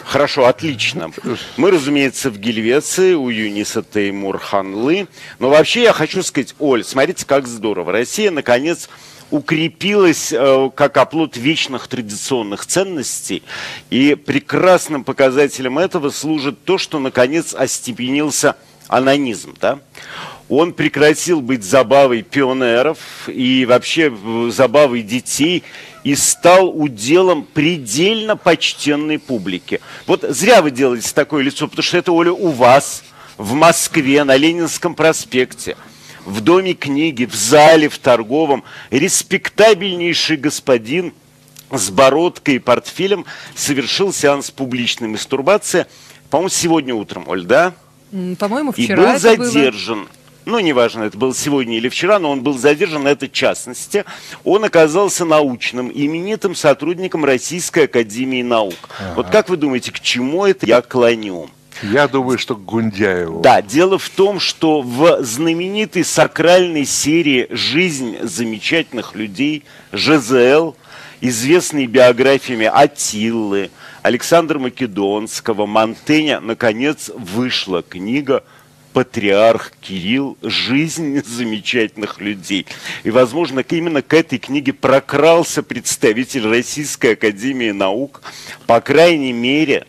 Хорошо, отлично. Мы, разумеется, в Гельвеции у Юниса Теймур-Ханлы. Но вообще я хочу сказать, Оль, смотрите, как здорово. Россия, наконец, укрепилась как оплот вечных традиционных ценностей. И прекрасным показателем этого служит то, что, наконец, остепенился анонизм. Да? Он прекратил быть забавой пионеров и вообще забавой детей и стал уделом предельно почтенной публики. Вот зря вы делаете такое лицо, потому что это, Оля, у вас в Москве на Ленинском проспекте, в Доме книги, в зале, в торговом, респектабельнейший господин с бородкой и портфелем совершил сеанс публичной мастурбации, по-моему, сегодня утром, Оль, да? По-моему, вчера. И был задержан. Ну, неважно, это было сегодня или вчера, но он был задержан, это частности. Он оказался научным, именитым сотрудником Российской академии наук. Ага. Вот как вы думаете, к чему это я клоню? Я думаю, что к Гундяеву. Да, дело в том, что в знаменитой сакральной серии «Жизнь замечательных людей» ЖЗЛ, известной биографиями Аттилы, Александра Македонского, Монтэня, наконец вышла книга «Патриарх Кирилл. Жизнь замечательных людей». И, возможно, именно к этой книге прокрался представитель Российской академии наук. По крайней мере,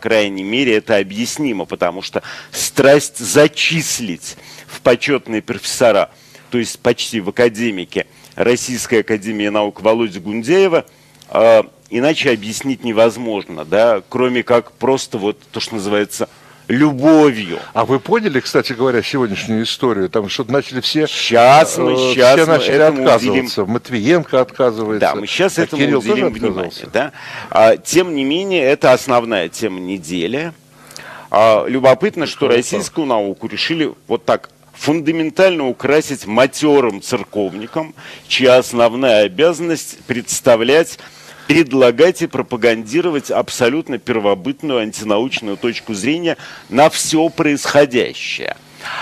это объяснимо, потому что страсть зачислить в почетные профессора, то есть почти в академике Российской академии наук Володю Гундяева, иначе объяснить невозможно, да, кроме как просто вот то, что называется любовью. А вы поняли, кстати говоря, сегодняшнюю историю? Там что-то начали все... Сейчас мы начали отказываться. Матвиенко отказывается. Да, мы сейчас этому Кирилл уделим внимание. Да? Тем не менее, это основная тема недели. Любопытно, что российскую науку решили вот так фундаментально украсить матерым церковником, чья основная обязанность предлагать и пропагандировать абсолютно первобытную антинаучную точку зрения на все происходящее.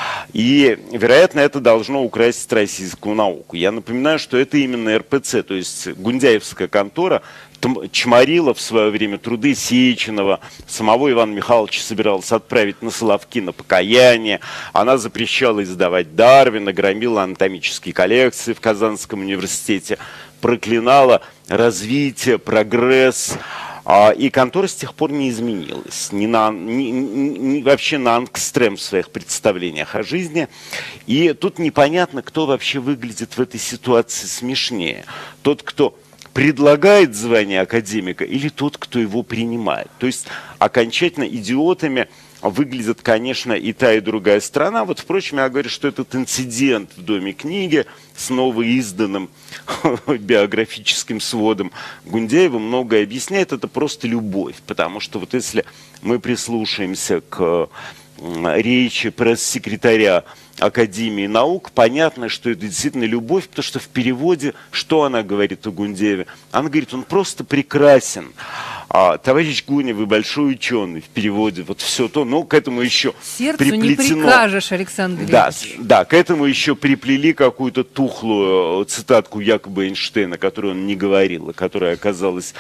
И, вероятно, это должно украсить российскую науку. Я напоминаю, что это именно РПЦ, то есть гундяевская контора, чморила в свое время труды Сеченова, самого Ивана Михайловича собиралась отправить на Соловки на покаяние, она запрещала издавать Дарвина, громила анатомические коллекции в Казанском университете, проклинала развитие, прогресс, и контора с тех пор не изменилась, вообще на ангстрем в своих представлениях о жизни. И тут непонятно, кто вообще выглядит в этой ситуации смешнее. Тот, кто предлагает звание академика, или тот, кто его принимает. То есть окончательно идиотами выглядит, конечно, и та, и другая сторона. Вот, впрочем, я говорю, что этот инцидент в Доме книги с новоизданным биографическим сводом Гундяева многое объясняет. Это просто любовь. Потому что вот если мы прислушаемся к речи пресс-секретаря Академии наук, понятно, что это действительно любовь, потому что в переводе, что она говорит о Гундяеве? Она говорит, он просто прекрасен. Товарищ Гуня, вы большой ученый, в переводе вот все то, но к этому еще сердцу не прикажешь, Александр Ильич. Да, к этому еще приплели какую-то тухлую цитатку якобы Эйнштейна, которую он не говорил, которая оказалась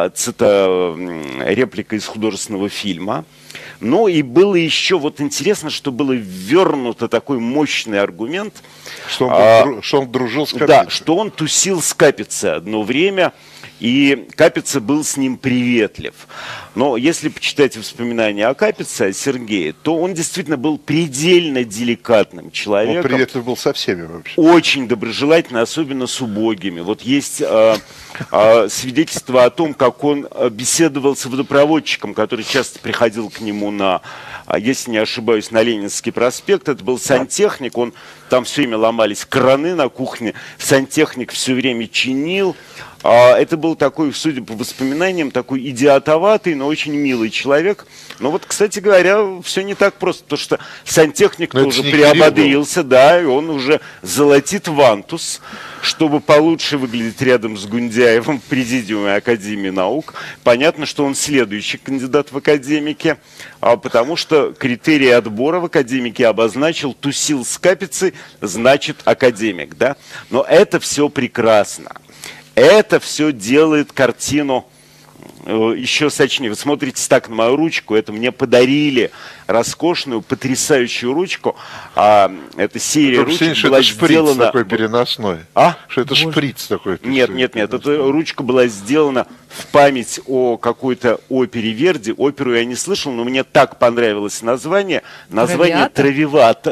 репликой из художественного фильма. Ну и было еще, вот интересно, что было ввернуто такой мощный аргумент. Что он дружил с Капицей. Да, что он тусил с Капицей одно время, и Капица был с ним приветлив. Но если почитать воспоминания о Капице, о Сергее, то он действительно был предельно деликатным человеком. Он приветлив был со всеми вообще. Очень доброжелательный, особенно с убогими. Вот есть свидетельство о том, как он беседовал с водопроводчиком, который часто приходил к нему на, если не ошибаюсь, на Ленинский проспект. Это был сантехник, там все время ломались краны на кухне, сантехник все время чинил. Это был такой, судя по воспоминаниям, такой идиотоватый, но очень милый человек. Но вот, кстати говоря, все не так просто, потому что сантехник тоже приободрился, да, и он уже золотит вантус, чтобы получше выглядеть рядом с Гундяевым в президиуме Академии наук. Понятно, что он следующий кандидат в академики, потому что критерии отбора в академике обозначил: тусил с Капицей, значит академик, да. Но это все прекрасно. Это все делает картину еще сочнее. Вы смотрите так на мою ручку, это мне подарили роскошную, потрясающую ручку. Эта серия ручек была сделана... такой переносной. Что это шприц такой. Нет, эта ручка была сделана в память о какой-то опере Верди. Оперу я не слышал, но мне так понравилось название. Название Травивата.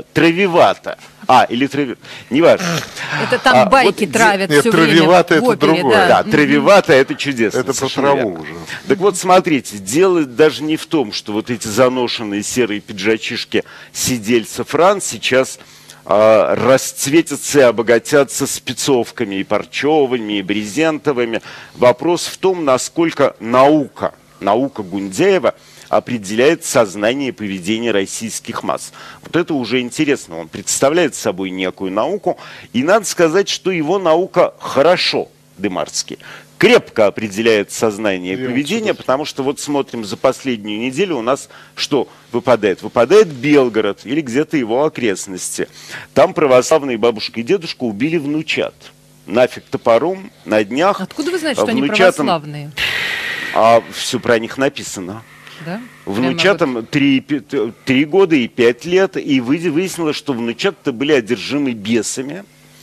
Или Травивата. Неважно. Это там байки травят все время. Травивата это другое. Да, Травивата это чудесно. Это про траву уже. Так вот, смотрите, дело даже не в том, что вот эти заношенные серые пиджачишки сидельца Франц сейчас расцветятся и обогатятся спецовками и парчевыми, и брезентовыми. Вопрос в том, насколько наука Гундяева определяет сознание и поведение российских масс. Вот это уже интересно. Он представляет собой некую науку. И надо сказать, что его наука хорошо, Дымарский, крепко определяет сознание и поведение, потому что вот смотрим за последнюю неделю у нас что выпадает? Выпадает Белгород или где-то его окрестности. Там православные бабушка и дедушка убили внучат. Нафиг топором на днях. Откуда вы знаете, что они православные? Все про них написано. Да? Внучатам 3 года и 5 лет, и выяснилось, что внучата были одержимы бесами.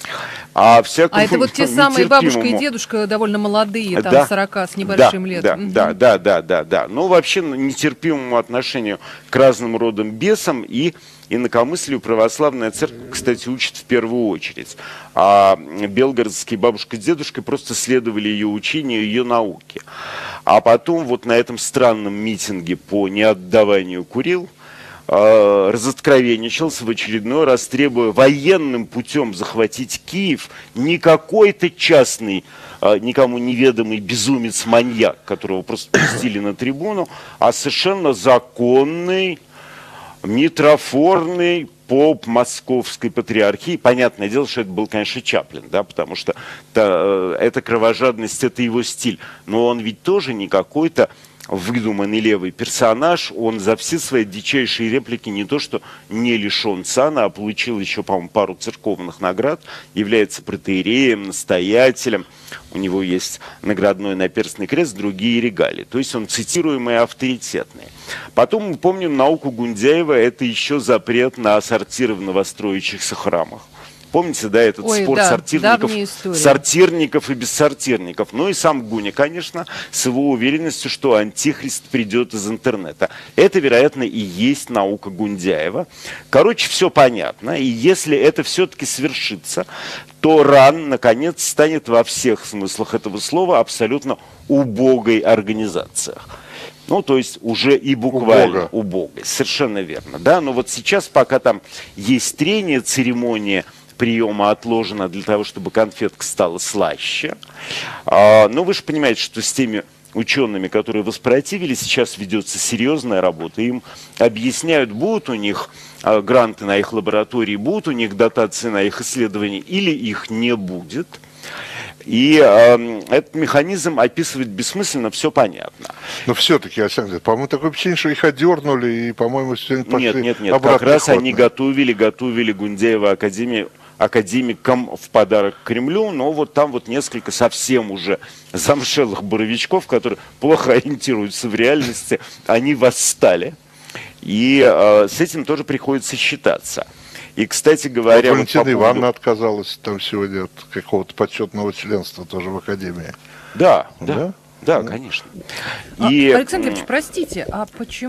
Это вот те самые бабушка и дедушка довольно молодые, там 40 с небольшим лет. Да. Ну, вообще, нетерпимому отношению к разным родам бесам и инакомыслию православная церковь, кстати, учит в первую очередь. А белгородские бабушка и дедушка просто следовали ее учению, ее науке. А потом вот на этом странном митинге по неотдаванию Курил разоткровенничался в очередной раз, требуя военным путем захватить Киев, не какой-то частный, никому неведомый безумец-маньяк, которого просто пустили на трибуну, а совершенно законный, митрофорный поп Московской патриархии. Понятное дело, что это был, конечно, Чаплин, да, потому что эта кровожадность, это его стиль. Но он ведь тоже не какой-то выдуманный левый персонаж, он за все свои дичайшие реплики не то что не лишен сана, а получил еще, по-моему, пару церковных наград, является протоиереем, настоятелем, у него есть наградной наперстный крест, другие регалии, то есть он цитируемый и авторитетный. Потом мы помним науку Гундяева, это еще запрет на сортир в новостроящихся храмах. Помните, да, этот спор сортирников и бессортирников. Ну и сам Гуня, конечно, с его уверенностью, что антихрист придет из интернета. Это, вероятно, и есть наука Гундяева. Короче, все понятно. И если это все-таки свершится, то РАН, наконец, станет во всех смыслах этого слова абсолютно убогой организацией. Ну, то есть уже и буквально убогой. Совершенно верно. Да? Но вот сейчас, пока там есть трение, церемония приема отложена для того, чтобы конфетка стала слаще. Но вы же понимаете, что с теми учеными, которые воспротивились, сейчас ведется серьезная работа. Им объясняют, будут у них гранты на их лаборатории, будут у них дотации на их исследования или их не будет. И этот механизм описывать бессмысленно, все понятно. Но все-таки, Александр, по-моему, такое впечатление, что их одернули, и, по-моему, сегодня пошли. Нет, как раз они готовили Гундяева академикам в подарок Кремлю, но вот там вот несколько совсем уже замшелых боровичков, которые плохо ориентируются в реальности, они восстали. И с этим тоже приходится считаться. И, кстати говоря... Вот Валентина Ивановна отказалась там сегодня от какого-то почетного членства тоже в Академии. Да, конечно. Александр Ильич, простите, а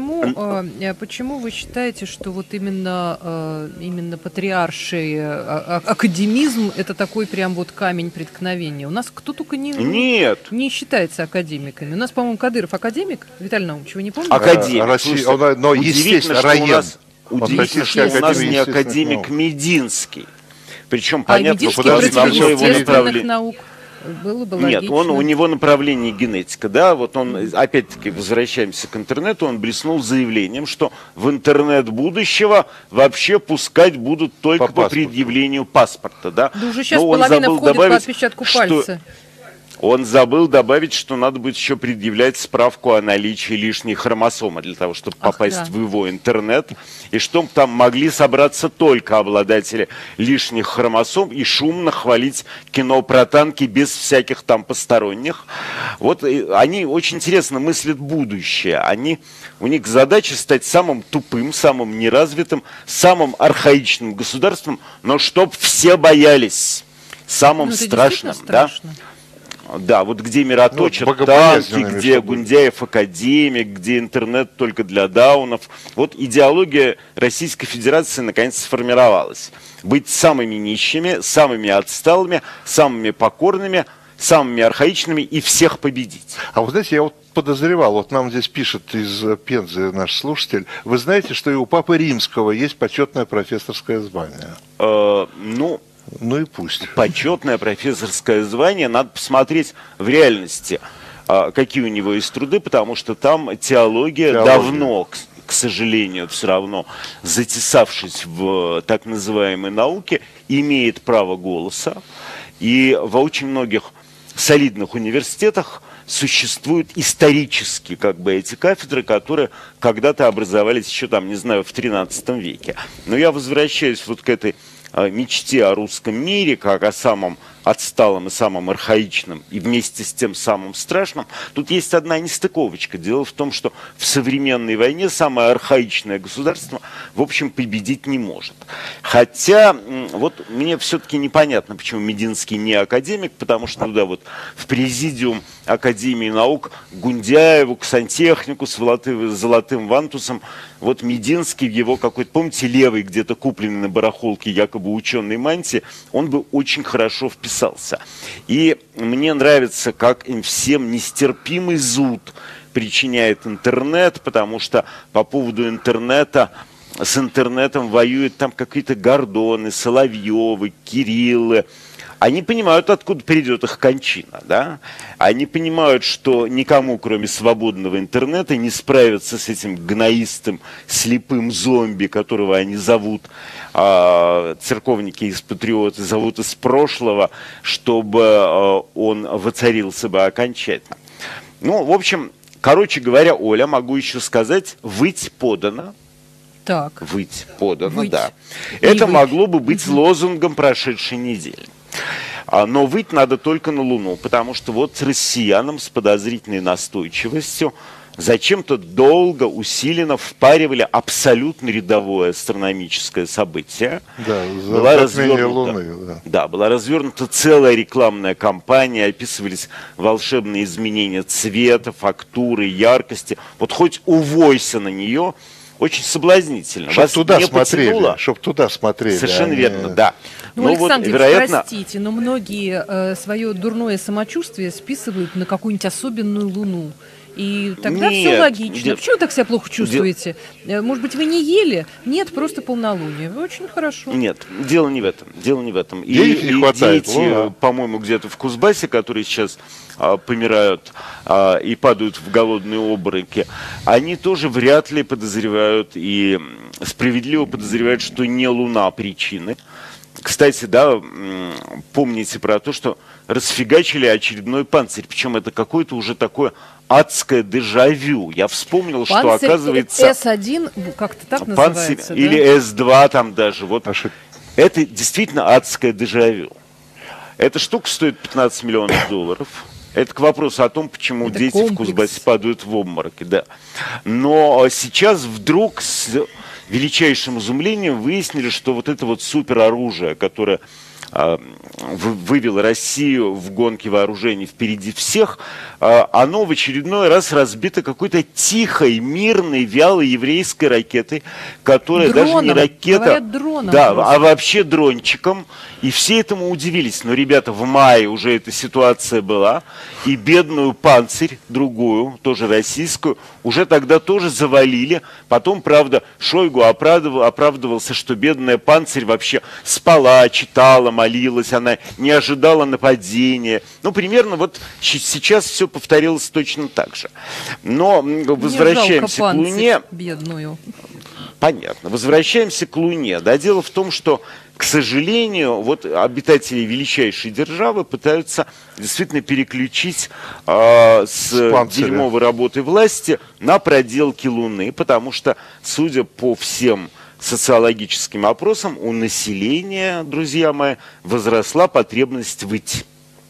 почему вы считаете, что вот именно патриарший академизм это такой прям вот камень преткновения? У нас кто только не считается академиками. У нас, по-моему, Кадыров академик, Виталий Наумович, вы не помните? Академик. Но естественно, район. Удивительно, что у нас не академик Мединский. Причем, понятно, что основное его направление. Было бы Нет, у него направление генетика, да, вот он, опять-таки, возвращаемся к интернету, он блеснул заявлением, что в интернет будущего вообще пускать будут только по предъявлению паспорта, да. Да уже сейчас половина входит по отпечатку пальца. Он забыл добавить, что надо будет еще предъявлять справку о наличии лишней хромосомы для того, чтобы попасть в его интернет. И чтобы там могли собраться только обладатели лишних хромосом и шумно хвалить кино про танки без всяких там посторонних. Вот они очень интересно мыслят будущее. У них задача стать самым тупым, самым неразвитым, самым архаичным государством, но чтоб все боялись. Самым страшным, да? Да, вот где мироточат танки, где Гундяев академик, где интернет только для даунов. Вот идеология Российской Федерации наконец сформировалась. Быть самыми нищими, самыми отсталыми, самыми покорными, самыми архаичными и всех победить. А вы знаете, я вот подозревал, вот нам здесь пишет из Пензы наш слушатель, вы знаете, что и у Папы Римского есть почетное профессорское звание? Ну и пусть. Почетное профессорское звание, надо посмотреть в реальности, какие у него есть труды, потому что там теология. Давно, к сожалению, все равно, затесавшись в так называемой науке, имеет право голоса. И в очень многих солидных университетах существуют исторически эти кафедры, которые когда-то образовались еще там, не знаю, в 13 веке. Но я возвращаюсь вот к этой мечте о русском мире, как о самом отсталом и самом архаичном, и вместе с тем самым страшным. Тут есть одна нестыковочка. Дело в том, что в современной войне самое архаичное государство, в общем, победить не может. Хотя, вот мне все-таки непонятно, почему Мединский не академик, потому что туда вот в президиум Академии наук Гундяеву, к сантехнику с золотым вантусом, вот Мединский в его какой-то, помните, левый где-то купленный на барахолке якобы ученой мантии, он бы очень хорошо вписался. И мне нравится, как им всем нестерпимый зуд причиняет интернет, потому что по поводу интернета, с интернетом воюют там какие-то Гордоны, Соловьевы, Кириллы. Они понимают, откуда придет их кончина, да? Они понимают, что никому, кроме свободного интернета, не справиться с этим гноистым, слепым зомби, которого они зовут, церковники из патриоты зовут из прошлого, чтобы он воцарился бы окончательно. Ну, в общем, короче говоря, Оля, могу еще сказать, выть подано. Так. Выть подано, да. Это могло бы быть лозунгом прошедшей недели. Но выть надо только на Луну, потому что вот россиянам с подозрительной настойчивостью зачем-то долго, усиленно впаривали абсолютно рядовое астрономическое событие. Да, была развернута Луны. Да, была развернута целая рекламная кампания, описывались волшебные изменения цвета, фактуры, яркости. Вот хоть увойся на нее, очень соблазнительно. Чтоб туда смотрели, чтоб туда смотрели. Совершенно верно, да. Ну, Александр, вот, вероятно... простите, но многие свое дурное самочувствие списывают на какую-нибудь особенную луну. И тогда все логично. Почему вы так себя плохо чувствуете? Может быть, вы не ели? Нет, просто полнолуние. Вы очень хорошо. Нет, дело не в этом. Дело не в этом. И не хватает, дети, по-моему, где-то в Кузбассе, которые сейчас помирают и падают в голодные обмороки, они тоже вряд ли подозревают и справедливо подозревают, что не Луна причины. Кстати, да, помните про то, что расфигачили очередной панцирь, причем это какое-то уже такое адское дежавю. Я вспомнил, панцирь, что оказывается... С1, как-то так панцирь, называется, или да? С2 там даже. Вот. Это действительно адское дежавю. Эта штука стоит $15 миллионов. Это к вопросу о том, почему это дети в Кузбассе падают в обмороки. Да. Но сейчас вдруг с величайшим изумлением выяснили, что вот это вот супероружие, которое вывело Россию в гонке вооружений впереди всех, оно в очередной раз разбито какой-то тихой, мирной, вялой еврейской ракетой, которая даже не ракета, да, а вообще дрончиком. И все этому удивились. Но, ребята, в мае уже эта ситуация была, и бедную «Панцирь», другую, тоже российскую, уже тогда тоже завалили. Потом, правда, Шойгу оправдывался, что бедная «Панцирь» вообще спала, читала, молилась, она не ожидала нападения. Ну, примерно вот сейчас все повторилось точно так же. Но возвращаемся к Луне. Бедную. Понятно. Возвращаемся к Луне. Да, дело в том, что, к сожалению, вот обитатели величайшей державы пытаются действительно переключить с дерьмовой работы власти на проделки Луны, потому что, судя по всем социологическим опросам, у населения, друзья мои, возросла потребность выть.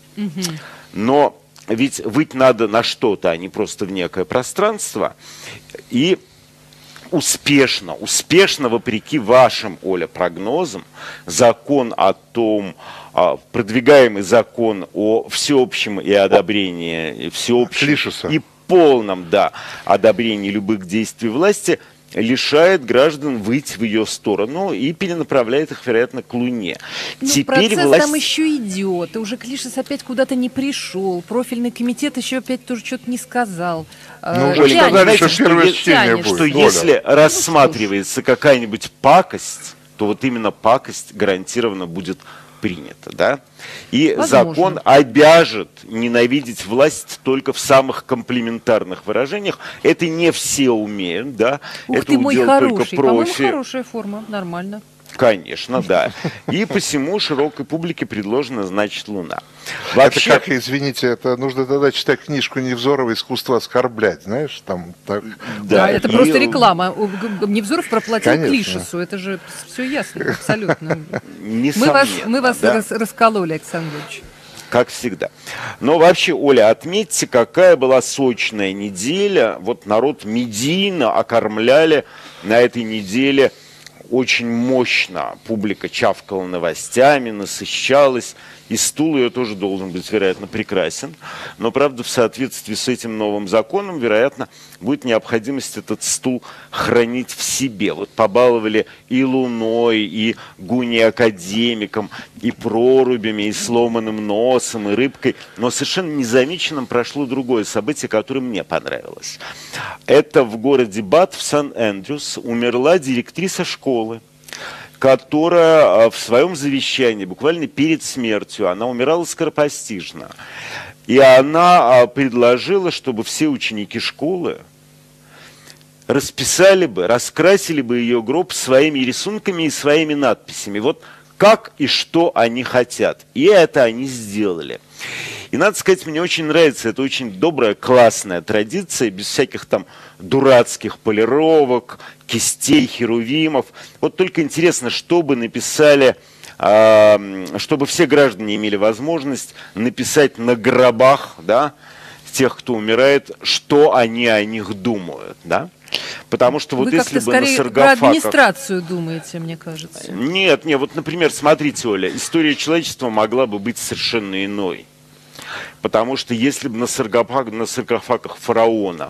Но ведь выть надо на что-то, а не просто в некое пространство. И успешно, вопреки вашим, Оля, прогнозам, закон о том, продвигаемый закон о всеобщем и одобрении, всеобщем и полном, да, одобрении любых действий власти лишает граждан выйти в ее сторону и перенаправляет их, вероятно, к Луне. Ну, теперь процесс там еще идет, и уже Клишес опять куда-то не пришел, профильный комитет еще опять тоже что-то не сказал. Ну, уже сказали, что первое чтение будет. Что если рассматривается какая-нибудь пакость, то вот именно пакость гарантированно будет принято, да? И закон обяжет ненавидеть власть только в самых комплиментарных выражениях. Это не все умеют, да? Ух это ты, мой хороший, только профи. По-моему, хорошая форма, нормально. Конечно, да. И посему широкой публике предложена, значит, Луна. Вообще... Это как, извините, это нужно тогда читать книжку Невзорова «Искусство оскорблять», знаешь, там так... Да, это просто реклама. Невзоров проплатил Клишесу, это же все ясно, абсолютно. Мы вас раскололи, Александр Ильич. Как всегда. Но вообще, Оля, отметьте, какая была сочная неделя. Вот народ медийно окормляли на этой неделе очень мощно. Публика чавкала новостями, насыщалась. И стул ее тоже должен быть, вероятно, прекрасен. Но, правда, в соответствии с этим новым законом, вероятно, будет необходимость этот стул хранить в себе. Вот побаловали и Луной, и гуни-академиком, и прорубями, и сломанным носом, и рыбкой. Но совершенно незамеченным прошло другое событие, которое мне понравилось. Это в городе Бат, в Сан-Эндрюс, умерла директриса школы, которая в своем завещании, буквально перед смертью, она умирала скоропостижно. И она предложила, чтобы все ученики школы расписали бы, раскрасили бы ее гроб своими рисунками и своими надписями. Вот как и что они хотят. И это они сделали. И, надо сказать, мне очень нравится, это очень добрая, классная традиция, без всяких там дурацких полировок, кистей, херувимов. Вот только интересно, чтобы написали, чтобы все граждане имели возможность написать на гробах, да, тех, кто умирает, что они о них думают, да? Потому что вот вы если бы на саркофагах... про администрацию думаете, мне кажется. Нет, вот, например, смотрите, Оля, история человечества могла бы быть совершенно иной. Потому что если бы на саркофагах фараона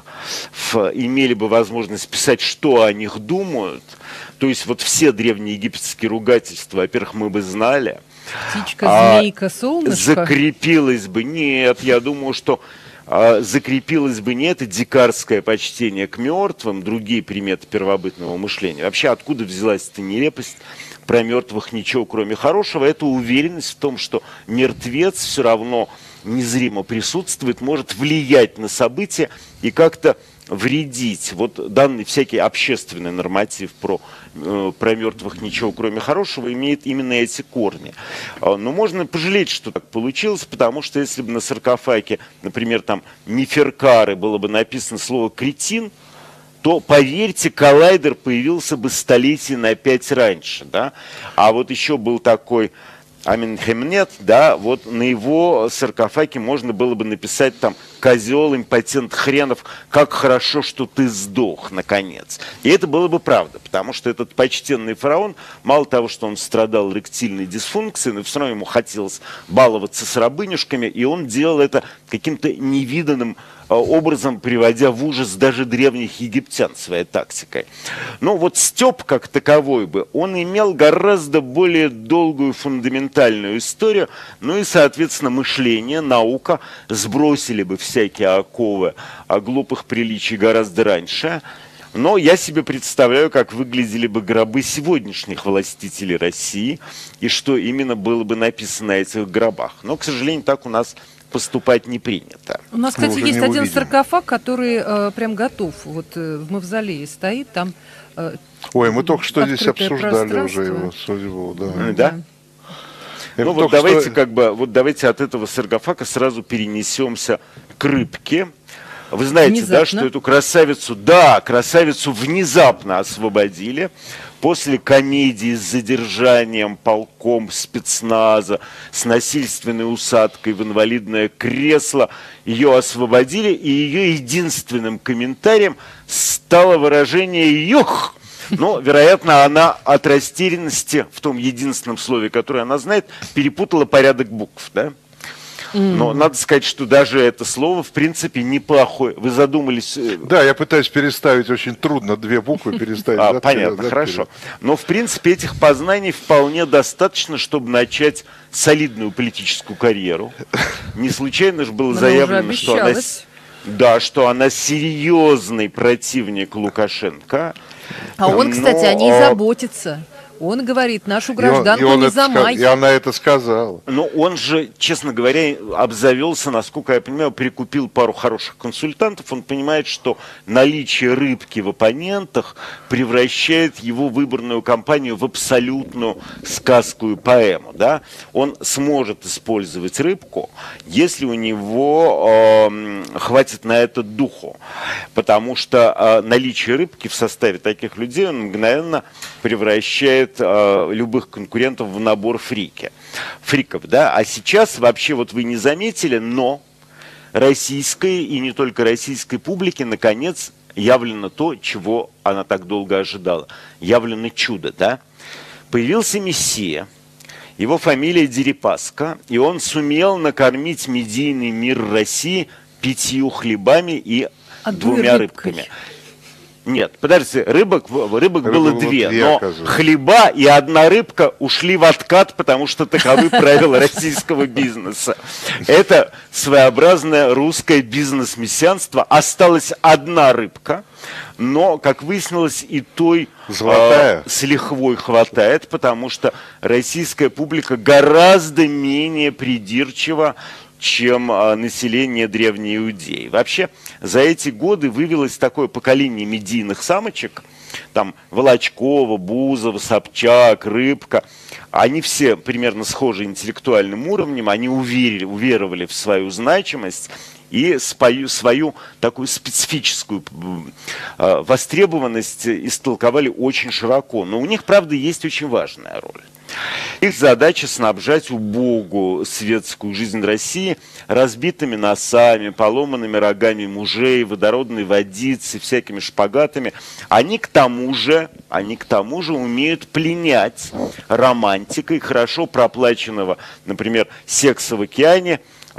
имели бы возможность писать, что о них думают, то есть вот все древнеегипетские ругательства, во-первых, мы бы знали. Птичка, змейка, солнышко. Закрепилось бы. Нет, я думаю, что закрепилось бы не это дикарское почтение к мертвым, другие приметы первобытного мышления. Вообще, откуда взялась эта нелепость? Про мертвых ничего, кроме хорошего. Это уверенность в том, что мертвец все равно незримо присутствует, может влиять на события и как-то вредить. Вот данный всякий общественный норматив про мертвых ничего, кроме хорошего, имеет именно эти корни. Но можно пожалеть, что так получилось, потому что если бы на саркофаге, например, там Неферкары было бы написано слово «кретин», то, поверьте, коллайдер появился бы столетий на 5 раньше, да? А вот еще был такой Аменхемнет, да, вот на его саркофаге можно было бы написать там «Козел, импотент хренов, как хорошо, что ты сдох, наконец». И это было бы правда, потому что этот почтенный фараон, мало того, что он страдал эректильной дисфункцией, но все равно ему хотелось баловаться с рабынюшками, и он делал это каким-то невиданным образом, приводя в ужас даже древних египтян своей тактикой. Но вот стёб как таковой бы, он имел гораздо более долгую фундаментальную историю, ну и, соответственно, мышление, наука сбросили бы всякие оковы глупых приличий гораздо раньше. Но я себе представляю, как выглядели бы гробы сегодняшних властителей России и что именно было бы написано на этих гробах. Но, к сожалению, так у нас поступать не принято. У нас, кстати, есть один саркофаг, который прям готов. Вот в мавзолее стоит, там... Ой, мы только что здесь обсуждали уже его судьбу. Да? Ну вот давайте давайте от этого саркофага сразу перенесемся к рыбке. Вы знаете, да, что эту красавицу внезапно освободили после комедии с задержанием полком спецназа, с насильственной усадкой в инвалидное кресло. Ее освободили, и ее единственным комментарием стало выражение «юх». Но, вероятно, она от растерянности в том единственном слове, которое она знает, перепутала порядок букв, да? Но надо сказать, что даже это слово, в принципе, неплохое. Вы задумались... Да, я пытаюсь переставить, очень трудно 2 буквы переставить. Понятно, хорошо. Но, в принципе, этих познаний вполне достаточно, чтобы начать солидную политическую карьеру. Не случайно же было заявлено, что она серьезный противник Лукашенко. А он, кстати, о ней заботится. Он говорит, нашу гражданку не замай. И она это сказала. Но он же, честно говоря, обзавелся, насколько я понимаю, прикупил пару хороших консультантов. Он понимает, что наличие рыбки в оппонентах превращает его выборную кампанию в абсолютную сказковую поэму. Да? Он сможет использовать рыбку, если у него хватит на это духу. Потому что наличие рыбки в составе таких людей он мгновенно превращает любых конкурентов в набор фриков, да, а сейчас вообще вот вы не заметили, но российской и не только российской публике наконец явлено то, чего она так долго ожидала, явлено чудо, да, появился Мессия, его фамилия Дерипаска, и он сумел накормить медийный мир России 5 хлебами и 2 рыбками. Нет, подождите, рыбок было 2, но хлеба и 1 рыбка ушли в откат, потому что таковы правила российского бизнеса. Это своеобразное русское бизнес-мессианство. Осталась 1 рыбка, но, как выяснилось, и той с лихвой хватает, потому что российская публика гораздо менее придирчива, чем население древней Иудеи. Вообще, за эти годы вывелось такое поколение медийных самочек, там Волочкова, Бузова, Собчак, Рыбка. Они все примерно схожи интеллектуальным уровнем, они уверовали в свою значимость и свою такую специфическую востребованность истолковали очень широко. Но у них, правда, есть очень важная роль. Их задача снабжать убогую светскую жизнь России разбитыми носами, поломанными рогами мужей, водородной водицей, всякими шпагатами. Они к тому же умеют пленять романтикой хорошо проплаченного, например, секса в океане,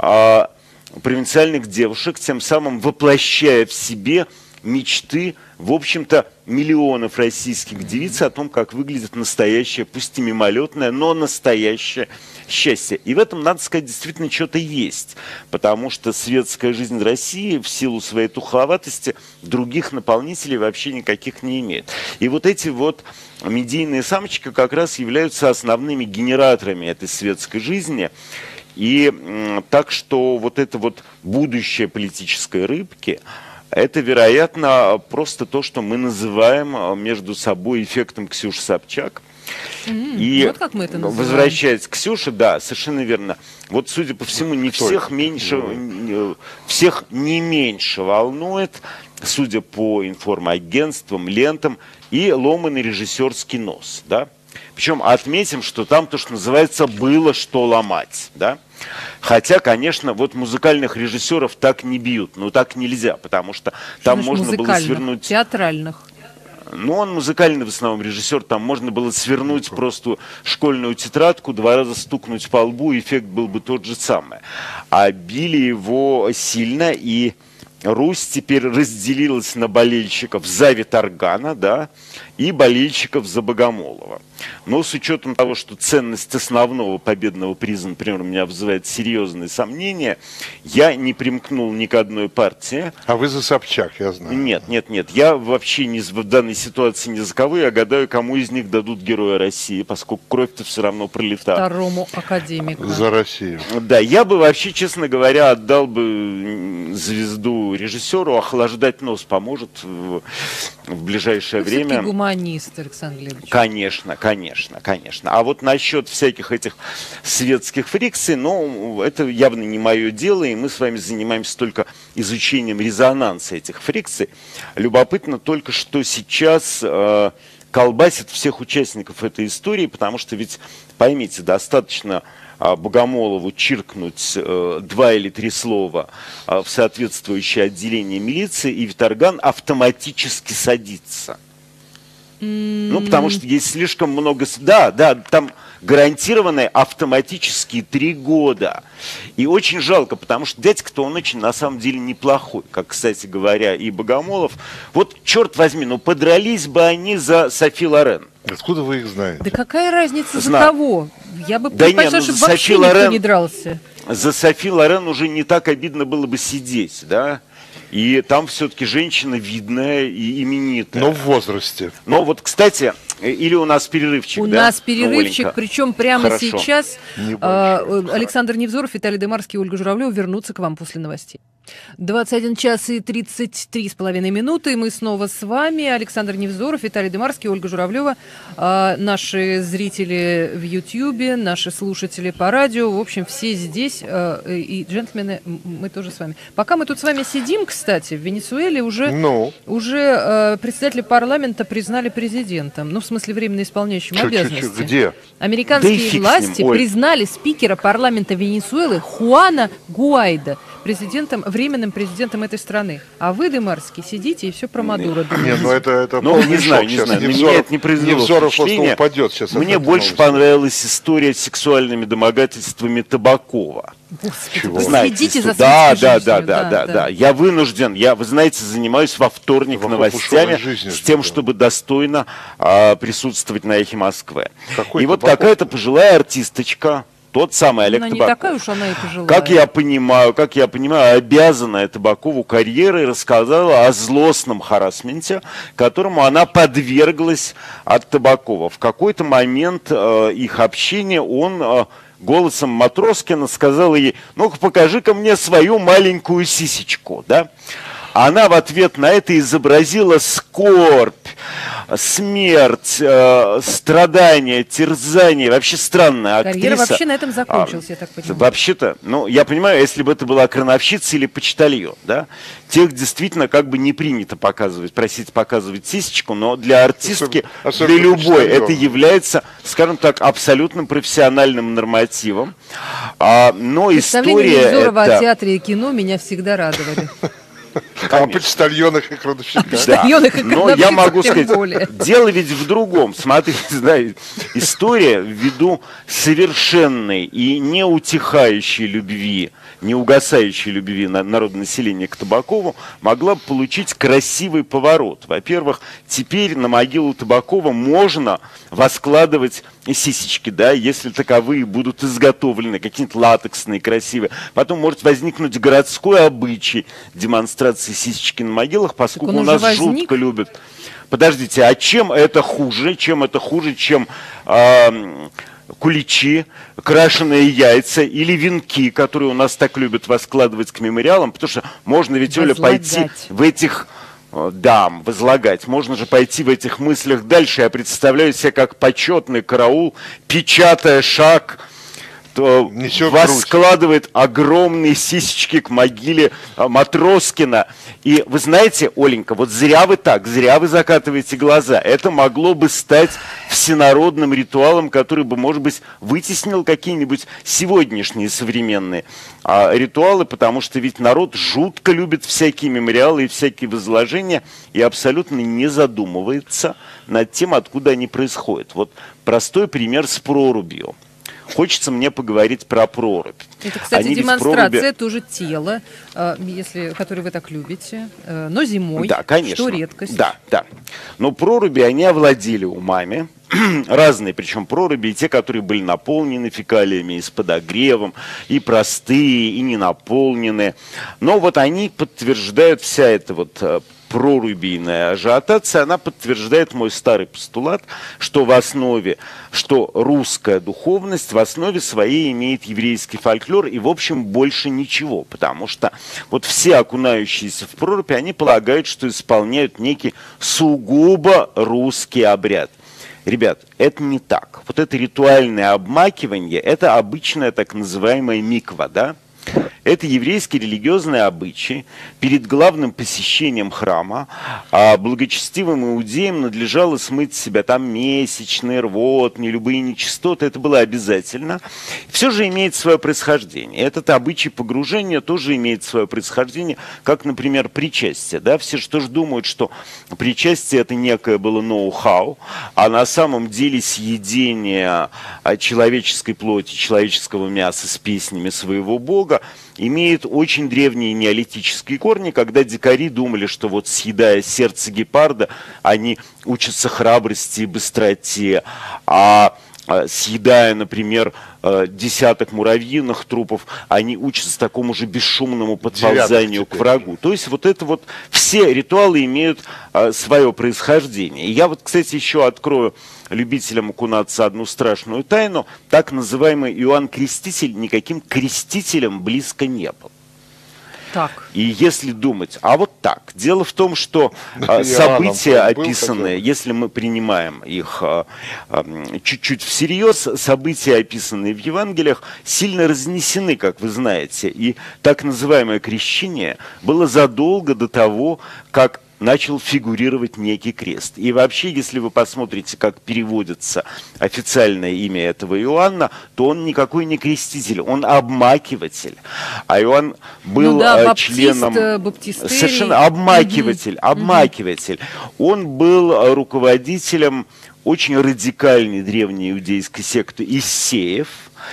провинциальных девушек, тем самым воплощая в себе мечты, в общем-то, миллионов российских девиц о том, как выглядит настоящее, пусть и мимолетное, но настоящее счастье. И в этом, надо сказать, действительно что-то есть. Потому что светская жизнь России в силу своей тухловатости других наполнителей вообще никаких не имеет. И вот эти вот медийные самочки как раз являются основными генераторами этой светской жизни. И так что вот это вот будущее политической рыбки, это, вероятно, просто то, что мы называем между собой эффектом Ксюши Собчак. И вот как мы это называем. Возвращаясь к Ксюше, да, совершенно верно. Вот, судя по всему, всех не меньше волнует, судя по информагентствам, лентам, и ломаный режиссерский нос, да. Причем отметим, что там то, что называется, было что ломать, да. Хотя, конечно, вот музыкальных режиссеров так не бьют, но так нельзя, потому что там можно было свернуть... Театральных. Ну, он музыкальный в основном режиссер, там можно было свернуть просто школьную тетрадку, 2 раза стукнуть по лбу, эффект был бы тот же самый. А били его сильно, и Русь теперь разделилась на болельщиков за Виторгана, да, и болельщиков за Богомолова. Но с учетом того, что ценность основного победного приза, например, у меня вызывает серьезные сомнения, я не примкнул ни к одной партии. А вы за Собчак, я знаю. Нет. Я вообще в данной ситуации ни за кого. Я гадаю, кому из них дадут Героя России, поскольку кровь-то все равно пролита. Второму академику. За Россию. Да, я бы вообще, честно говоря, отдал бы звезду режиссеру. Охлаждать нос поможет в ближайшее время. Все-таки гуманист, Александр Глебович. Конечно. А вот насчет всяких этих светских фрикций, это явно не мое дело, и мы с вами занимаемся только изучением резонанса этих фрикций. Любопытно только, что сейчас колбасит всех участников этой истории, потому что ведь, поймите, достаточно Богомолову чиркнуть 2 или 3 слова в соответствующее отделение милиции, и Виторган автоматически садится. Потому что есть слишком много... Да, там гарантированные автоматические 3 года. И очень жалко, потому что дядька-то он очень, на самом деле, неплохой. Как, кстати говоря, и Богомолов. Вот, черт возьми, подрались бы они за Софи Лорен. Откуда вы их знаете? Да какая разница за кого? Я бы предпочла, чтобы вообще никто не дрался. За Софи Лорен уже не так обидно было бы сидеть, да? И там все-таки женщина видная и именитая. Но в возрасте. Но вот, кстати, или у нас перерывчик, У нас перерывчик, причем прямо сейчас Александр Невзоров, Виталий Демарский и Ольга Журавлева вернутся к вам после новостей. 21 час и 33,5 минуты. Мы снова с вами. Александр Невзоров, Виталий Демарский, Ольга Журавлева. Наши зрители в Ютьюбе, наши слушатели по радио. В общем, все здесь. И джентльмены, мы тоже с вами. Пока мы тут с вами сидим, кстати, в Венесуэле уже председателя парламента признали президентом. В смысле, временно исполняющим обязанности. Где? Американские власти признали спикера парламента Венесуэлы Хуана Гуайдо временным президентом этой страны. А вы, Демарский, сидите и все про Мадуро думаете. Не знаю. Меня это не произвело впечатления. Упадет сейчас. Мне больше понравилась история с сексуальными домогательствами Табакова. Господи, следите за своей жизнью. Да. Я вынужден, вы знаете, занимаюсь во вторник новостями с тем, чтобы достойно присутствовать на «Эхе Москвы». И вот какая-то пожилая артисточка, тот самый Олег Табаков. Она не такая уж она и пожилая. Как я понимаю, обязанная Табакову карьерой, рассказала о злостном харассменте, которому она подверглась от Табакова. В какой-то момент их общения он голосом Матроскина сказал ей: ну-ка, покажи-ка мне свою маленькую сисечку, да? Она в ответ на это изобразила скорбь, смерть, страдания, терзание. Вообще странная актриса. Карьера вообще на этом закончилась, я так понимаю. Вообще-то, я понимаю, если бы это была крановщица или почтальон, да, тех действительно как бы не принято просить показывать сисечку, но для артистки, для любой, это является, скажем так, абсолютным профессиональным нормативом. Но история Невзорова о театре и кино меня всегда радовали. О почтальонах и крановщиках. Но я могу сказать, дело ведь в другом. Смотрите, история ввиду совершенной и неутихающей любви, неугасающей любви народонаселения к Табакову могла бы получить красивый поворот. Во-первых, теперь на могилу Табакова можно воскладывать сисечки, да, если таковые будут изготовлены, какие-нибудь латексные, красивые. Потом может возникнуть городской обычай демонстрации сисечки на могилах, поскольку у нас жутко любят. Подождите, а чем это хуже? Чем куличи, крашеные яйца или венки, которые у нас так любят воскладывать к мемориалам? Потому что можно ведь, Оля, пойти в этих... возлагать. Можно же пойти в этих мыслях дальше. Я представляю себе, как почетный караул, печатая шаг, воскладывает огромные сисечки к могиле Матроскина. И вы знаете, Оленька, вот зря вы закатываете глаза. Это могло бы стать всенародным ритуалом, который бы, может быть, вытеснил какие-нибудь сегодняшние современные ритуалы, потому что ведь народ жутко любит всякие мемориалы и всякие возложения и абсолютно не задумывается над тем, откуда они происходят. Вот простой пример с прорубью. Хочется мне поговорить про прорубь. Это, кстати, демонстрация тоже тела, которое вы так любите, но зимой, да, конечно. Что редкость. Да. Но проруби, они овладели умами, разные, причем проруби, и те, которые были наполнены фекалиями и с подогревом, и простые, и не наполненные. Но вот они подтверждают, вся эта вот прорубийная ажиотация, она подтверждает мой старый постулат, что в основе, что русская духовность в основе своей имеет еврейский фольклор и, в общем, больше ничего, потому что вот все окунающиеся в прорубь, они полагают, что исполняют некий сугубо русский обряд. Ребят, это не так. Вот это ритуальное обмакивание, это обычная так называемая миква, да? Это еврейские религиозные обычаи. Перед главным посещением храма благочестивым иудеям надлежало смыть с себя там месячные, рвотные, любые нечистоты. Это было обязательно. Все же имеет свое происхождение. Этот обычай погружения тоже имеет свое происхождение, как, например, причастие. Да? Все что же думают, что причастие это некое было ноу-хау, а на самом деле съедение человеческой плоти, человеческого мяса с песнями своего бога имеет очень древние неолитические корни, когда дикари думали, что вот съедая сердце гепарда, они учатся храбрости и быстроте, а съедая, например, десяток муравьиных трупов, они учатся такому же бесшумному подползанию к врагу. То есть вот это вот все ритуалы имеют свое происхождение. И я вот, кстати, еще открою любителям окунаться одну страшную тайну. Так называемый Иоанн Креститель никаким крестителем близко не был. Так. И если думать, а вот так. Дело в том, что события описанные, если мы принимаем их чуть-чуть всерьез, события, описанные в Евангелиях, сильно разнесены, как вы знаете. И так называемое крещение было задолго до того, как начал фигурировать некий крест. И вообще, если вы посмотрите, как переводится официальное имя этого Иоанна, то он никакой не креститель, он обмакиватель. А Иоанн был членом... Совершенно обмакиватель, обмакиватель. Он был руководителем очень радикальной древней иудейской секты Иссеев.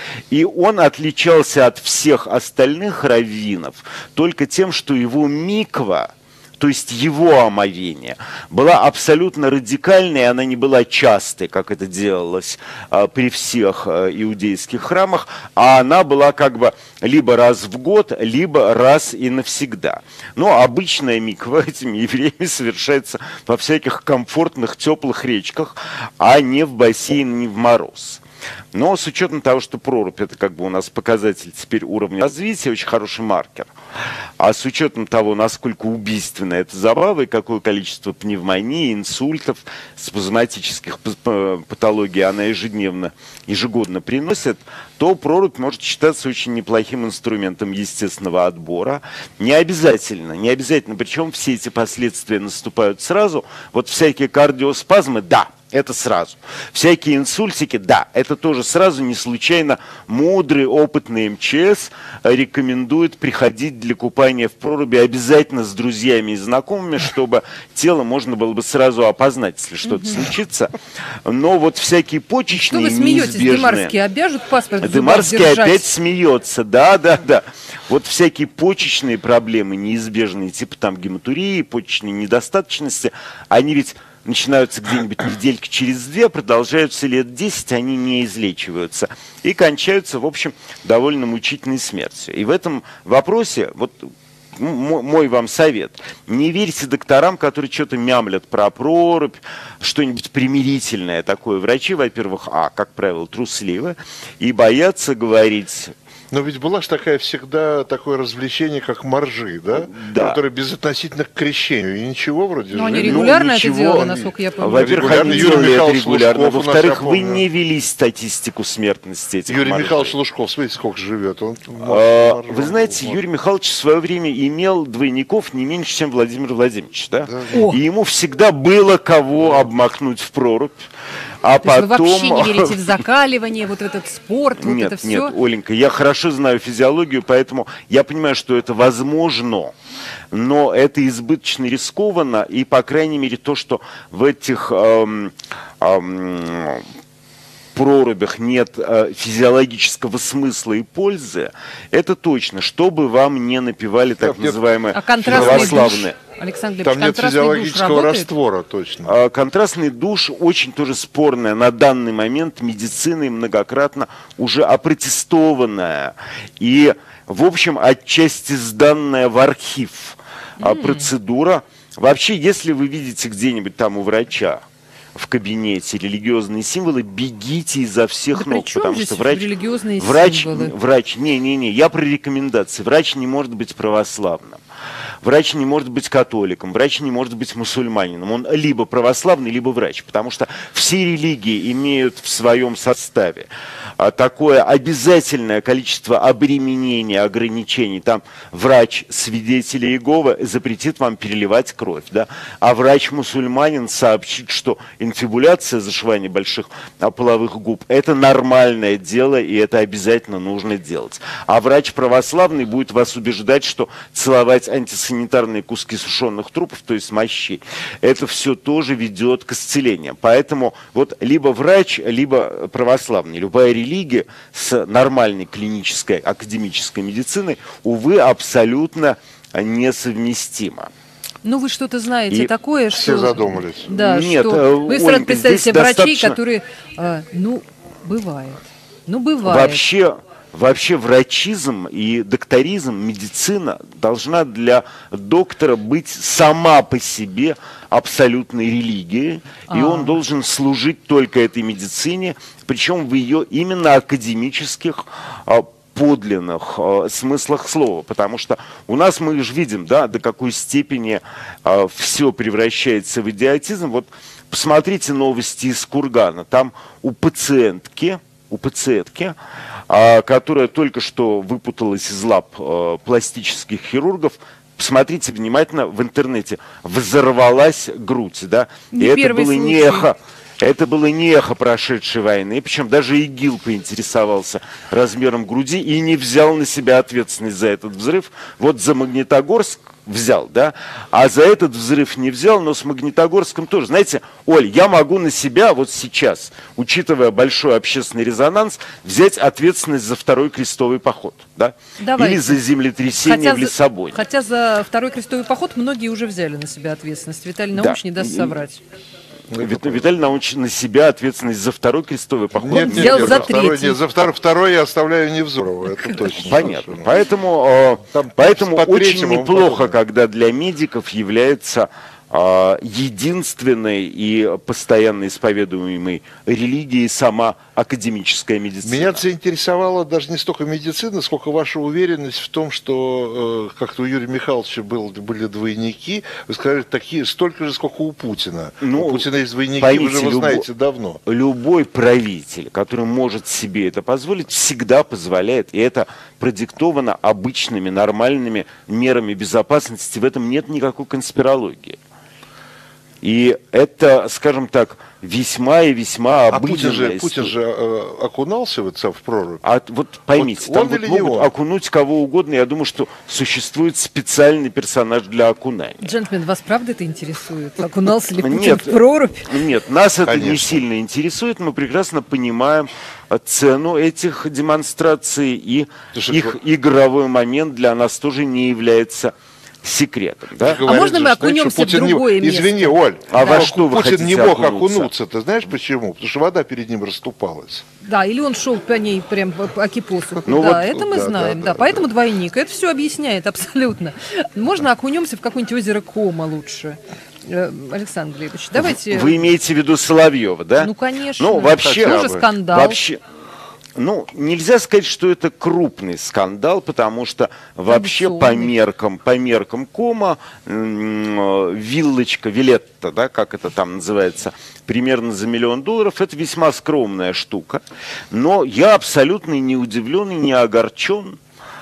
И он отличался от всех остальных раввинов только тем, что его миква, то есть его омовение, была абсолютно радикальной, и она не была частой, как это делалось при всех иудейских храмах, а она была как бы либо раз в год, либо раз и навсегда. Но обычная миква этими евреями совершается во всяких комфортных теплых речках, а не в бассейн, не в мороз. Но с учетом того, что прорубь это как бы у нас показатель теперь уровня развития, очень хороший маркер. А с учетом того, насколько убийственна эта забава и какое количество пневмонии, инсультов, спазматических патологий она ежегодно приносит, то прорубь может считаться очень неплохим инструментом естественного отбора. Не обязательно, причем все эти последствия наступают сразу. Вот всякие кардиоспазмы, да, это сразу. Всякие инсультики, да, это тоже сразу. Не случайно мудрый, опытный МЧС рекомендует приходить для купания в проруби обязательно с друзьями и знакомыми, чтобы тело можно было бы сразу опознать, если что-то случится. Но вот всякие почечные неизбежные... Что вы смеетесь? Дымарский обяжут паспорт Дымарский опять смеется, да. Вот всякие почечные проблемы неизбежные, типа там гематурии, почечной недостаточности, они ведь начинаются где-нибудь недельки через 2, продолжаются лет 10, они не излечиваются и кончаются, в общем, довольно мучительной смертью. И в этом вопросе, вот мой вам совет, не верьте докторам, которые что-то мямлят про прорубь, что-нибудь примирительное такое. Врачи, во-первых, как правило, трусливы и боятся говорить... Но ведь была же всегда такое развлечение, как моржи, да? Да. Которые безотносительно к крещению. И ничего вроде. Но они регулярно это делали, насколько я понимаю. Во-первых, они делали это регулярно. Во-вторых, вы не вели статистику смертности этих Юрий Михайлович Лужков, смотрите, сколько живет. Вы знаете, Юрий Михайлович в свое время имел двойников не меньше, чем Владимир Владимирович. Да? И ему всегда было кого обмакнуть в прорубь. А то потом... Вы вообще не верите в закаливание, вот в этот спорт, нет, это все? Нет, Оленька, я хорошо знаю физиологию, поэтому я понимаю, что это возможно, но это избыточно рискованно, и, по крайней мере, то, что в этих прорубях нет физиологического смысла и пользы, это точно, чтобы вам не напевали так называемые православные. Александр Там нет физиологического раствора, точно. Контрастный душ очень тоже спорная на данный момент медициной многократно уже опротестованная и, в общем, отчасти сданная в архив процедура. Вообще, если вы видите где-нибудь там у врача в кабинете религиозные символы, бегите изо всех ног, потому что врач, не, я про рекомендации. Врач не может быть православным. Врач не может быть католиком, врач не может быть мусульманином. Он либо православный, либо врач, потому что все религии имеют в своем составе такое обязательное количество обременений, ограничений. Там врач, свидетель Иеговы, запретит вам переливать кровь, да? А врач-мусульманин сообщит, что инфибуляция, зашивание больших половых губ, это нормальное дело, и это обязательно нужно делать. А врач православный будет вас убеждать, что целовать антисанитарные куски сушеных трупов, то есть мощей, это все тоже ведет к исцелению. Поэтому вот либо врач, либо православный. Любая религия с нормальной клинической, академической медициной, увы, абсолютно несовместима. Ну, вы что-то знаете такое, что... Все задумались. Да, нет, что... Вы сразу представьте себе врачей, достаточно... которые... бывает. Вообще врачизм и докторизм, медицина должна для доктора быть сама по себе абсолютной религией, и он должен служить только этой медицине, причем в ее именно академических подлинных смыслах слова, потому что у нас мы же видим, да, до какой степени все превращается в идиотизм. Вот посмотрите новости из Кургана, там у пациентки, которая только что выпуталась из лап пластических хирургов, посмотрите внимательно в интернете, взорвалась грудь, да, и это было не эхо. Это было не эхо прошедшей войны, причем даже ИГИЛ поинтересовался размером груди и не взял на себя ответственность за этот взрыв. Вот за Магнитогорск взял, да, а за этот взрыв не взял, но с Магнитогорском тоже. Знаете, Оль, я могу на себя вот сейчас, учитывая большой общественный резонанс, взять ответственность за второй крестовый поход, да? Или за землетрясение в Лиссабоне. Хотя за второй крестовый поход многие уже взяли на себя ответственность. Виталий Наумович не даст соврать. Виталий Наумович на себя ответственность за второй крестовый поход. Нет, за третий. Второй я оставляю Невзорову, это точно. Понятно. Поэтому очень неплохо, когда для медиков является единственной и постоянно исповедуемой религией сама академическая медицина. Меня заинтересовала даже не столько медицина, сколько ваша уверенность в том, что как-то у Юрия Михайловича были двойники. Вы сказали, столько же, сколько у Путина. У Путина есть двойники, поймите, вы знаете давно. Любой правитель, который может себе это позволить, всегда позволяет. И это продиктовано обычными, нормальными мерами безопасности. В этом нет никакой конспирологии. И это, скажем так, весьма и весьма обыденная Путин же окунался в прорубь? Вот поймите, там могут окунуть кого угодно. Я думаю, что существует специальный персонаж для окунания. Джентльмен, вас правда это интересует? Окунался ли Путин в прорубь? Нет, нас это не сильно интересует. Мы прекрасно понимаем цену этих демонстраций, и их игровой момент для нас тоже не является секретом, да? А можно мы окунемся в другое место? Извини, Оль, во что вы Путин не мог окунуться, ты знаешь почему? Потому что вода перед ним расступалась. Да, или он шел по ней прям по кипосу. Это мы знаем, да. Поэтому двойник. Это все объясняет абсолютно. Можно окунемся в какое-нибудь озеро Кома лучше. Александр Глебович, давайте... Вы имеете в виду Соловьева, да? Ну, конечно. Вообще... Тоже скандал. Вообще... нельзя сказать, что это крупный скандал, потому что вообще по меркам Кома виллочка, виллетта, да, как это там называется, примерно за $1 миллион, это весьма скромная штука. Но я абсолютно не удивлен и не огорчен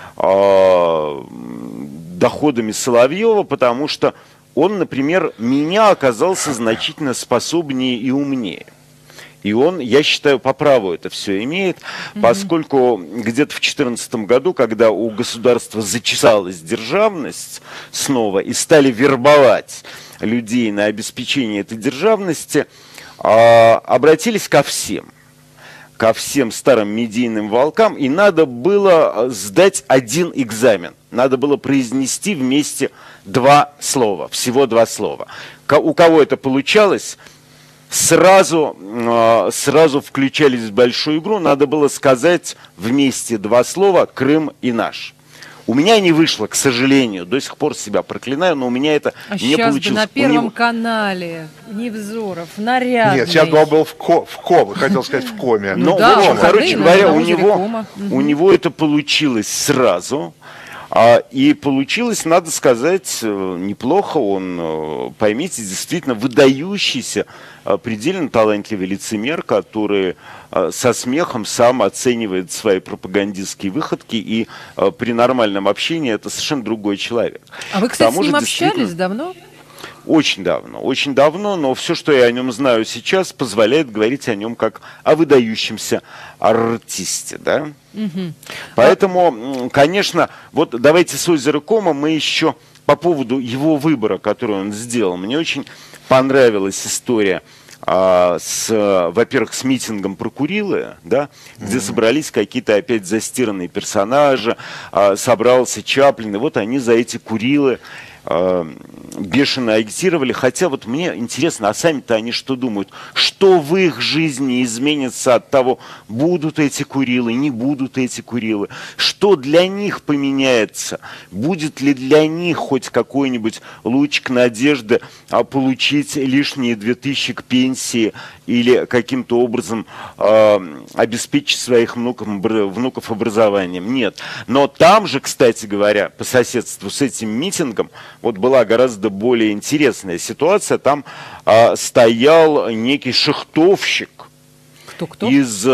доходами Соловьева, потому что он, например, меня оказался значительно способнее и умнее. И он, я считаю, по праву это все имеет, поскольку где-то в 2014 году, когда у государства зачесалась державность снова и стали вербовать людей на обеспечение этой державности, обратились ко всем. ко всем старым медийным волкам, и надо было сдать один экзамен. Надо было произнести вместе 2 слова, всего 2 слова. У кого это получалось, сразу включались в большую игру, надо было сказать вместе 2 слова «Крым и наш». У меня не вышло, к сожалению, до сих пор себя проклинаю, но у меня это не получилось. Бы на Первом канале Невзоров, Нарядный. Нет, я был в коме, хотел сказать в коме. Ну, да, в общем, короче говоря, у него это получилось сразу. И получилось, надо сказать, неплохо. Он, поймите, действительно выдающийся, предельно талантливый лицемер, который со смехом сам оценивает свои пропагандистские выходки, и при нормальном общении это совершенно другой человек. А вы, кстати, с ним общались давно? Очень давно, но все, что я о нем знаю сейчас, позволяет говорить о нем как о выдающемся артисте, да? Угу. Поэтому, конечно, вот давайте с озера Кома мы еще по поводу его выбора, который он сделал. Мне очень понравилась история во-первых, с митингом про Курилы, да, где собрались какие-то опять застиранные персонажи, собрался Чаплин, и вот они за эти Курилы бешено агитировали, хотя вот мне интересно, а сами-то они что думают? Что в их жизни изменится от того, будут эти Курилы, не будут эти Курилы? Что для них поменяется? Будет ли для них хоть какой-нибудь лучик надежды получить лишние 2000 к пенсии или каким-то образом обеспечить своих внуков образованием? Нет. Но там же, кстати говоря, по соседству с этим митингом, вот была гораздо более интересная ситуация. Там стоял некий шахтовщик. Кто?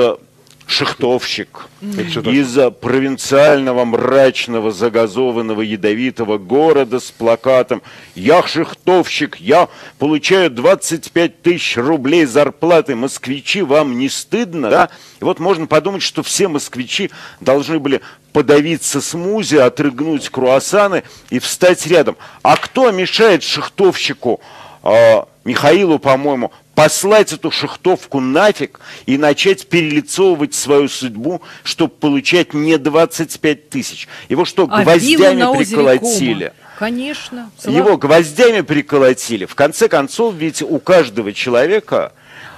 Шахтовщик из провинциального, мрачного, загазованного, ядовитого города с плакатом «Я шахтовщик, я получаю 25 тысяч рублей зарплаты, москвичи, вам не стыдно?» Да? И вот можно подумать, что все москвичи должны были подавиться смузи, отрыгнуть круассаны и встать рядом. А кто мешает шахтовщику, Михаилу, по-моему, послать эту шахтовку нафиг и начать перелицовывать свою судьбу, чтобы получать не 25 тысяч? Его что, гвоздями приколотили? Конечно. Его гвоздями приколотили. В конце концов, ведь у каждого человека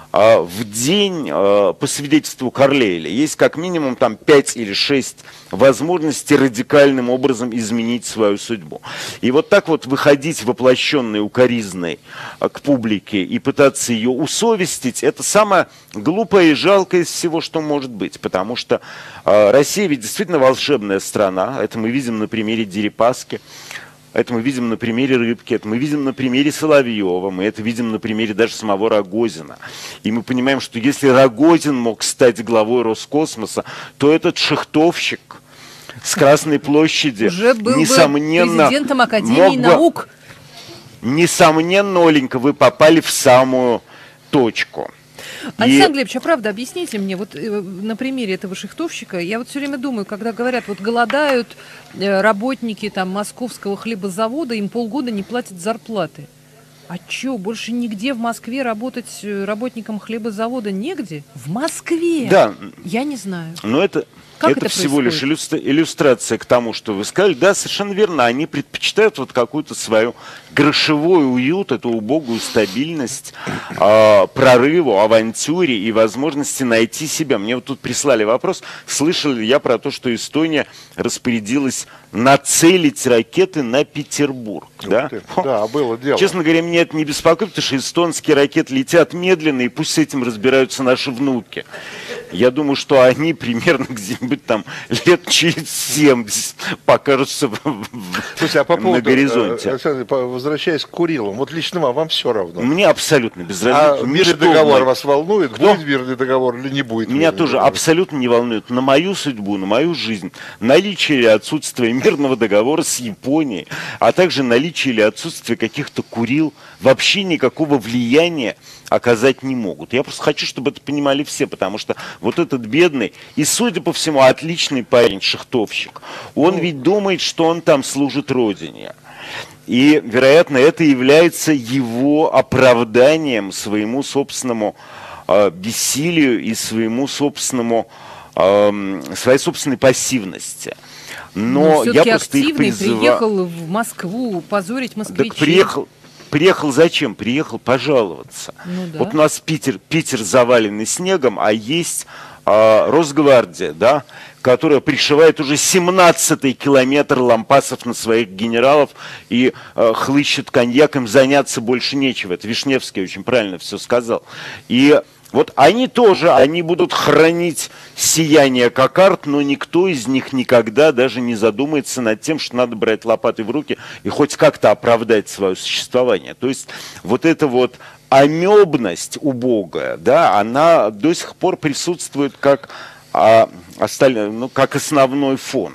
в день, по свидетельству Карлейля, есть как минимум там 5 или 6 возможностей радикальным образом изменить свою судьбу. И вот так вот выходить воплощенной, укоризной к публике и пытаться ее усовестить, это самое глупое и жалкое из всего, что может быть. Потому что Россия ведь действительно волшебная страна. Это мы видим на примере Дерипаски. Это мы видим на примере Рыбки, это мы видим на примере Соловьева, мы это видим на примере даже самого Рогозина. И мы понимаем, что если Рогозин мог стать главой Роскосмоса, то этот шахтовщик с Красной площади, уже был несомненно, бы президентом Академии наук. Несомненно, Оленька, вы попали в самую точку. Александр Глебович, а правда, объясните мне, вот на примере этого шахтовщика, я вот все время думаю, когда говорят, вот голодают работники там московского хлебозавода, им полгода не платят зарплаты. А что, больше нигде в Москве работать работникам хлебозавода негде? В Москве? Да. Я не знаю. Но это всего лишь иллюстрация к тому, что вы сказали. Да, совершенно верно. Они предпочитают вот какую-то свою грошевой уют, эту убогую стабильность, прорыву, авантюре и возможности найти себя. Мне вот тут прислали вопрос, слышал ли я про то, что Эстония распорядилась нацелить ракеты на Петербург. Да? Да, было дело. Честно говоря, меня это не беспокоит, потому что эстонские ракеты летят медленно, и пусть с этим разбираются наши внуки. Я думаю, что они примерно где-нибудь там лет через 70 покажутся на горизонте. Александр, возвращаясь к Курилам, вот лично вам все равно? Мне абсолютно безразлично. А мирный договор вас волнует? Кто? Будет мирный договор или не будет? Меня тоже абсолютно не волнует. На мою судьбу, на мою жизнь, наличие или отсутствие мирного договора с Японией, а также наличие или отсутствие каких-то Курил вообще никакого влияния оказать не могут. Я просто хочу, чтобы это понимали все, потому что вот этот бедный и, судя по всему, отличный парень, шахтовщик, он ведь думает, что он там служит родине. И, вероятно, это является его оправданием своему собственному бессилию и своему собственному, своей собственной пассивности. Но я просто их призываю... приехал в Москву позорить москвичей. Так приехал зачем? Приехал пожаловаться. Ну, да. Вот у нас Питер заваленный снегом, а есть Росгвардия, да, которая пришивает уже 17-й километр лампасов на своих генералов и хлыщет коньяком, заняться больше нечего. Это Вишневский очень правильно все сказал. И вот они тоже, они будут хранить сияние кокард, но никто из них никогда даже не задумается над тем, что надо брать лопаты в руки и хоть как-то оправдать свое существование. То есть вот это вот амебность убогая, да, она до сих пор присутствует как, как основной фон.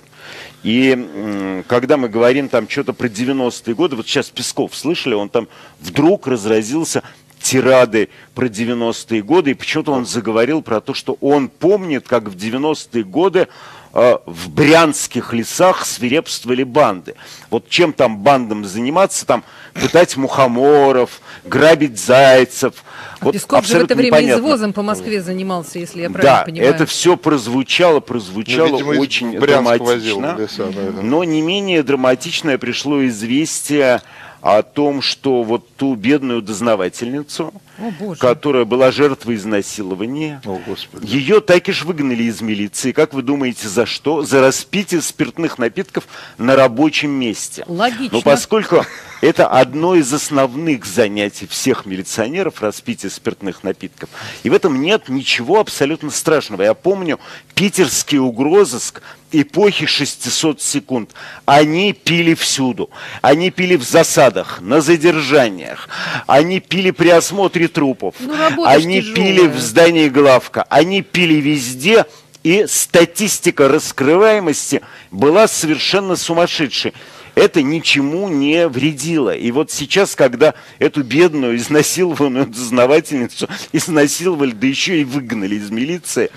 И когда мы говорим там что-то про 90-е годы, вот сейчас Песков, слышали, он там вдруг разразился тирады про 90-е годы, и почему-то он заговорил про то, что он помнит, как в 90-е годы в брянских лесах свирепствовали банды. Вот чем там бандам заниматься, там пытать мухоморов, грабить зайцев. Вот Песков же в это время извозом по Москве занимался, если я правильно понимаю. Да, это все прозвучало очень драматично. Но не менее драматичное пришло известие о том, что вот ту бедную дознавательницу, которая была жертвой изнасилования, ее таки ж выгнали из милиции. Как вы думаете, за что? За распитие спиртных напитков на рабочем месте. Логично. Но поскольку это одно из основных занятий всех милиционеров, распитие спиртных напитков, и в этом нет ничего абсолютно страшного. Я помню питерский угрозыск эпохи 600 секунд. Они пили всюду. Они пили в засадах, на задержаниях. Они пили при осмотре трупов. Они пили в здании главка. Они пили везде. И статистика раскрываемости была совершенно сумасшедшей. Это ничему не вредило. И вот сейчас, когда эту бедную, изнасилованную дознавательницу изнасиловали, да еще и выгнали из милиции,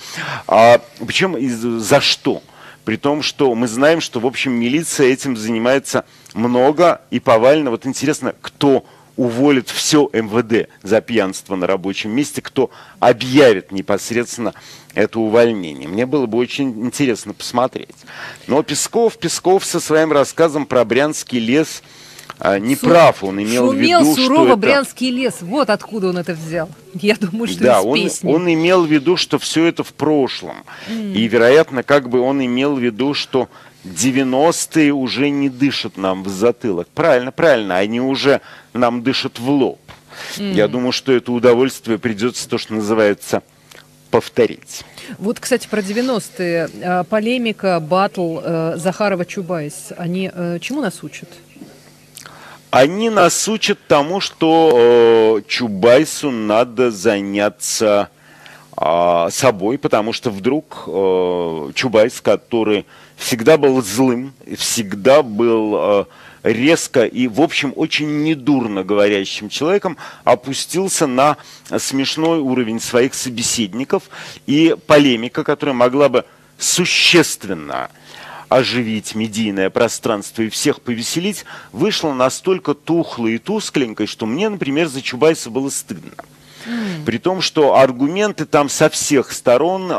причем за что? При том, что мы знаем, что, в общем, милиция этим занимается много и повально. Вот интересно, кто уволит все МВД за пьянство на рабочем месте, кто объявит непосредственно это увольнение. Мне было бы очень интересно посмотреть. Но Песков со своим рассказом про Брянский лес не прав. Он имел в виду, сурово что Брянский лес. Вот откуда он это взял. Я думаю, что да, из песни. Он имел в виду, что все это в прошлом. И, вероятно, как бы он имел в виду, что 90-е уже не дышат нам в затылок. Правильно. Они уже нам дышат в лоб. Я думаю, что это удовольствие придется, то, что называется, повторить. Вот, кстати, про 90-е. Полемика, баттл Захарова-Чубайс. Они чему нас учат? Они нас учат тому, что Чубайсу надо заняться собой, потому что вдруг Чубайс, который всегда был злым, всегда был резко и, в общем, очень недурно говорящим человеком, опустился на смешной уровень своих собеседников, и полемика, которая могла бы существенно оживить медийное пространство и всех повеселить, вышла настолько тухлой и тускленькой, что мне, например, за Чубайса было стыдно. При том, что аргументы там со всех сторон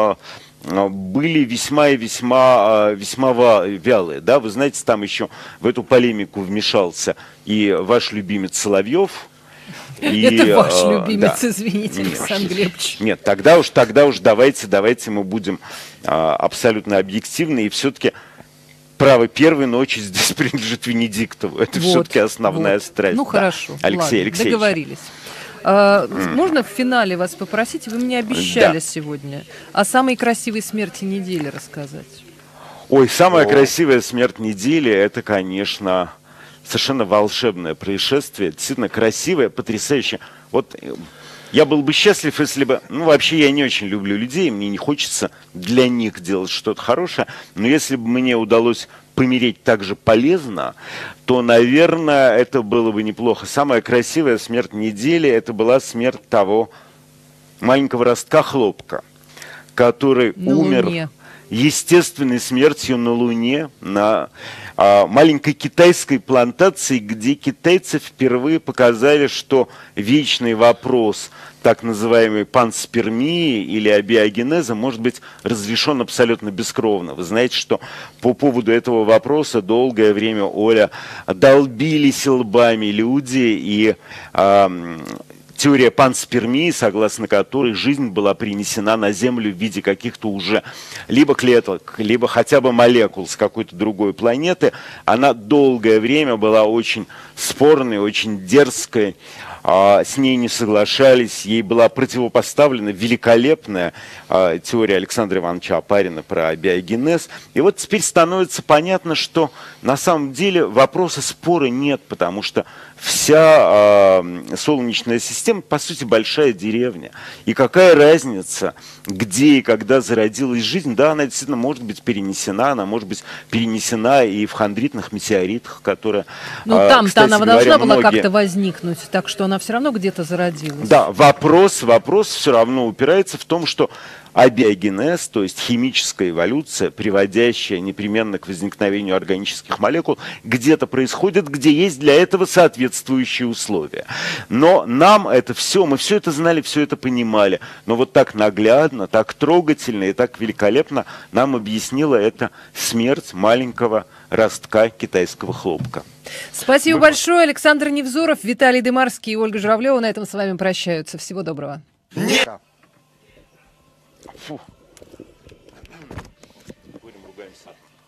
были весьма и весьма вялые. Да? Вы знаете, там еще в эту полемику вмешался и ваш любимец Соловьев. Это ваш любимец, извините, Александр Глебович. Нет, тогда уж давайте мы будем абсолютно объективны, и все-таки право первой ночи здесь принадлежит Венедиктову. Это все-таки основная страсть. Ну хорошо, Алексей Алексеевич. Договорились. Можно в финале вас попросить, вы мне обещали сегодня о самой красивой смерти недели рассказать. Ой, самая красивая смерть недели, это, конечно, совершенно волшебное происшествие, действительно красивое, потрясающее. Вот я был бы счастлив, если бы... Ну, вообще, я не очень люблю людей, мне не хочется для них делать что-то хорошее, но если бы мне удалось помереть так же полезно, то, наверное, это было бы неплохо. Самая красивая смерть недели, это была смерть того маленького ростка хлопка, который умер естественной смертью на Луне, на маленькой китайской плантации, где китайцы впервые показали, что вечный вопрос так называемой панспермии или абиогенеза может быть разрешен абсолютно бескровно. Вы знаете, что по поводу этого вопроса долгое время, Оля, долбились лбами люди, и теория панспермии, согласно которой жизнь была принесена на Землю в виде каких-то уже либо клеток, либо хотя бы молекул с какой-то другой планеты, она долгое время была очень спорной, очень дерзкой, с ней не соглашались, ей была противопоставлена великолепная теория Александра Ивановича Опарина про абиогенез. И вот теперь становится понятно, что на самом деле вопроса спора нет, потому что вся Солнечная система, по сути, большая деревня. И какая разница, где и когда зародилась жизнь? Да, она действительно может быть перенесена, она может быть перенесена и в хондритных метеоритах, которые, там-то она должна была как-то возникнуть, так что она все равно где-то зародилась. Да, вопрос все равно упирается в том, что абиогенез, то есть химическая эволюция, приводящая непременно к возникновению органических молекул, где-то происходит, где есть для этого соответствующие условия. Но нам это все, мы все это знали, все это понимали. Но вот так наглядно, так трогательно и так великолепно нам объяснила это смерть маленького ростка китайского хлопка. Спасибо большое. Александр Невзоров, Виталий Дымарский и Ольга Журавлева на этом с вами прощаются. Всего доброго. Фу. Будем ругаемся.